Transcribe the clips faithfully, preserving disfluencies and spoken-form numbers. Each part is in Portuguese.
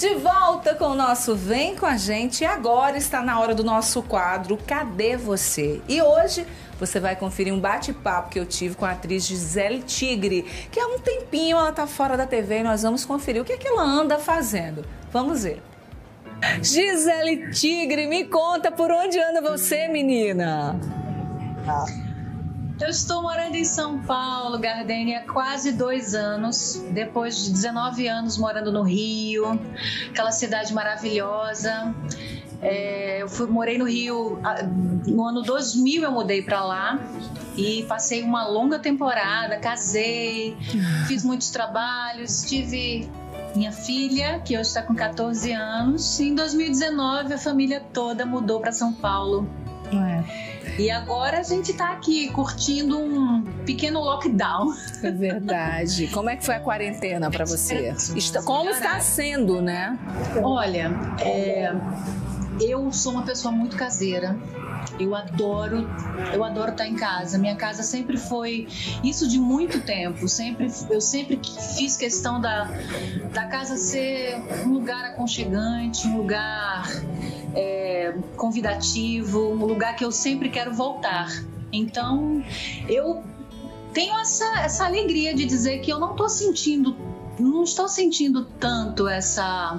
De volta com o nosso Vem Com a Gente, e agora está na hora do nosso quadro Cadê Você? E hoje você vai conferir um bate-papo que eu tive com a atriz Gisele Tigre, que há um tempinho ela está fora da T V e nós vamos conferir o que é que ela anda fazendo. Vamos ver. Gisele Tigre, me conta por onde anda você, menina? Eu estou morando em São Paulo, Gardênia, há quase dois anos, depois de dezenove anos morando no Rio, aquela cidade maravilhosa. É, eu fui, morei no Rio, no ano dois mil eu mudei para lá e passei uma longa temporada, casei, fiz muitos trabalhos, tive minha filha, que hoje está com quatorze anos, e em dois mil e dezenove a família toda mudou para São Paulo. É. E agora a gente tá aqui curtindo um pequeno lockdown. É verdade. Como é que foi a quarentena para você? Como está sendo, né? Olha, é, eu sou uma pessoa muito caseira. Eu adoro, eu adoro estar em casa. Minha casa sempre foi isso de muito tempo. Sempre, eu sempre fiz questão da, da casa ser um lugar aconchegante, um lugar é, convidativo, um lugar que eu sempre quero voltar. Então, eu tenho essa, essa alegria de dizer que eu não estou sentindo Não estou sentindo tanto essa,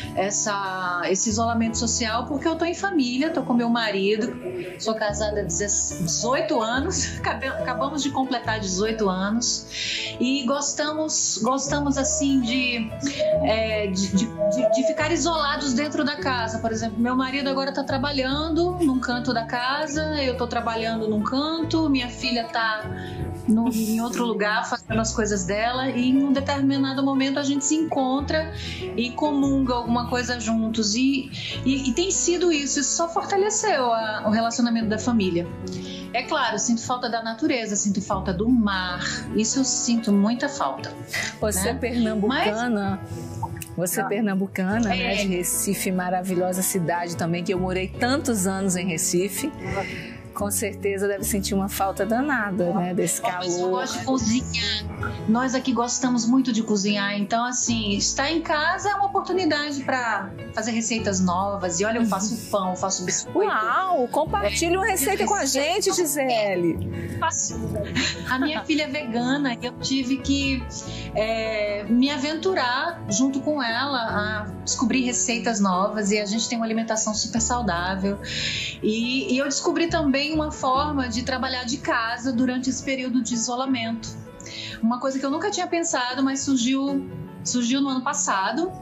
essa, esse isolamento social, porque eu estou em família, estou com meu marido, sou casada há dezoito anos, acabamos de completar dezoito anos e gostamos, gostamos assim de, é, de, de, de ficar isolados dentro da casa. Por exemplo, meu marido agora está trabalhando num canto da casa, eu estou trabalhando num canto, minha filha está No, em outro lugar, fazendo as coisas dela, e em um determinado momento a gente se encontra e comunga alguma coisa juntos, e, e, e tem sido isso, isso só fortaleceu a, o relacionamento da família. É claro, eu sinto falta da natureza, sinto falta do mar, isso eu sinto muita falta. Você né? é pernambucana? Mas... Você é pernambucana, é. né, de Recife, maravilhosa cidade também, que eu morei tantos anos em Recife. Com certeza deve sentir uma falta danada, né, desse calor. Eu gosto de cozinhar. Nós aqui gostamos muito de cozinhar, então assim, estar em casa é uma oportunidade para fazer receitas novas. E olha, eu faço pão, eu faço biscoito. Uau, compartilhe uma receita com a gente, Gisele. A minha filha é vegana e eu tive que é, me aventurar junto com ela a descobrir receitas novas, e a gente tem uma alimentação super saudável. E, e eu descobri também uma forma de trabalhar de casa durante esse período de isolamento. Uma coisa que eu nunca tinha pensado, mas surgiu, surgiu no ano passado,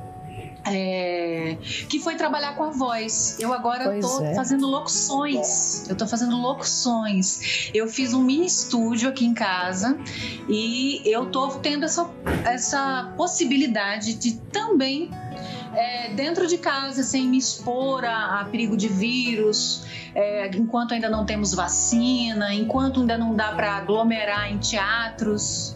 é, que foi trabalhar com a voz. Eu agora estou é. fazendo locuções. Eu estou fazendo locuções. Eu fiz um mini estúdio aqui em casa e eu estou tendo essa, essa possibilidade de também, é, dentro de casa, sem me expor a, a perigo de vírus, é, enquanto ainda não temos vacina, enquanto ainda não dá para aglomerar em teatros,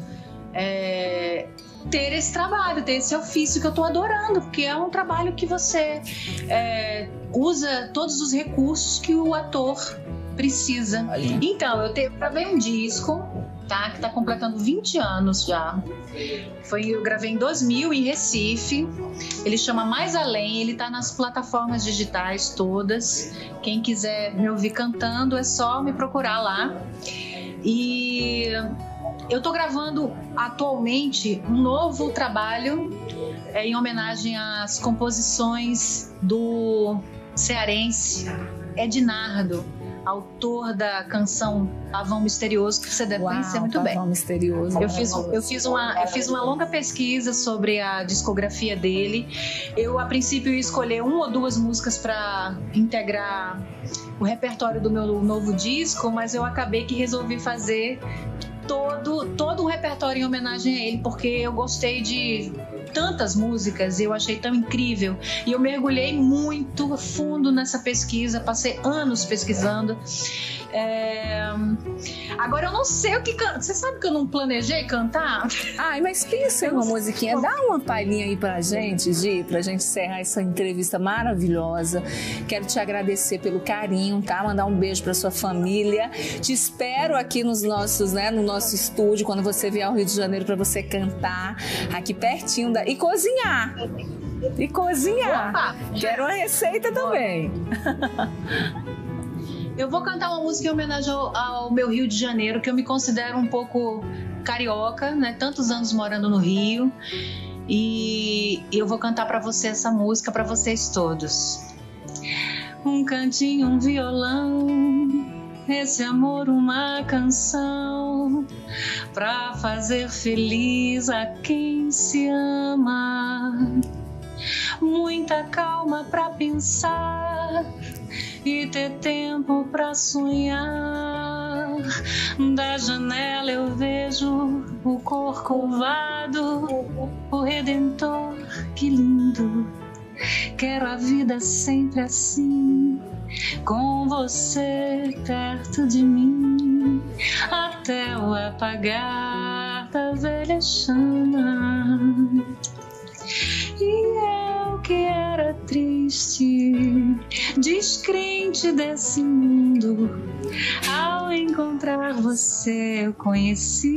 é, ter esse trabalho, ter esse ofício que eu estou adorando, porque é um trabalho que você é, usa todos os recursos que o ator precisa. Aí. Então, eu te, gravei um disco, tá, que está completando vinte anos já. Foi, eu gravei em dois mil em Recife. Ele chama Mais Além, ele está nas plataformas digitais todas. Quem quiser me ouvir cantando é só me procurar lá. E eu estou gravando atualmente um novo trabalho é, em homenagem às composições do cearense Ednardo, autor da canção Pavão Misterioso, que você deve Uau, conhecer muito bem. Pavão Misterioso. Eu fiz, eu, fiz uma, eu fiz uma longa pesquisa sobre a discografia dele. Eu, a princípio, ia escolher uma ou duas músicas para integrar o repertório do meu novo disco, mas eu acabei que resolvi fazer todo, todo um repertório em homenagem a ele, porque eu gostei de tantas músicas, eu achei tão incrível, e eu mergulhei muito fundo nessa pesquisa, passei anos pesquisando. É... Agora eu não sei o que cantar. Você sabe que eu não planejei cantar? Ai, mas pensa em uma musiquinha, dá uma palhinha aí pra gente, Gi, pra gente encerrar essa entrevista maravilhosa. Quero te agradecer pelo carinho, tá? Mandar um beijo pra sua família. Te espero aqui nos nossos, né, no nosso estúdio, quando você vier ao Rio de Janeiro, pra você cantar aqui pertinho da... e cozinhar. E cozinhar. Opa. Quero uma receita também. Eu vou cantar uma música em homenagem ao, ao meu Rio de Janeiro, que eu me considero um pouco carioca, né? Tantos anos morando no Rio. E eu vou cantar para você essa música, para vocês todos. Um cantinho, um violão, esse amor uma canção, pra fazer feliz a quem se ama. Muita calma pra pensar e ter tempo pra sonhar. Da janela eu vejo o Corcovado, o Redentor, que lindo. Quero a vida sempre assim, com você perto de mim, até o apagar da velha chama. E eu que era triste, descrente desse mundo, ao encontrar você eu conheci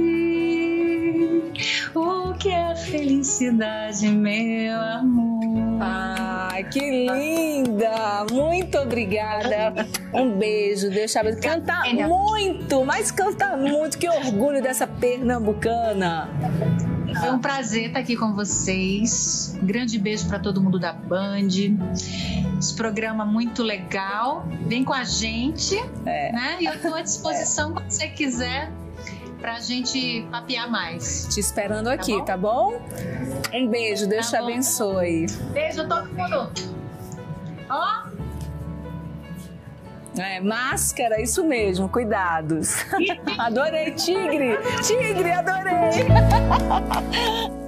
o que é felicidade, meu amor. Ai, que linda! Muito obrigada. Um beijo, Deus te abençoe. Canta muito, mas canta muito. Que orgulho dessa pernambucana. Foi um prazer estar aqui com vocês. Um grande beijo para todo mundo da Band. Esse programa muito legal. Vem com a gente, é. né? E eu estou à disposição é. quando você quiser, pra gente papear mais. Te esperando aqui, tá bom? Tá bom? Um beijo, Deus tá te bom. abençoe. Beijo, todo mundo. Ó. É, máscara, isso mesmo, cuidados. Adorei, tigre. Tigre, adorei.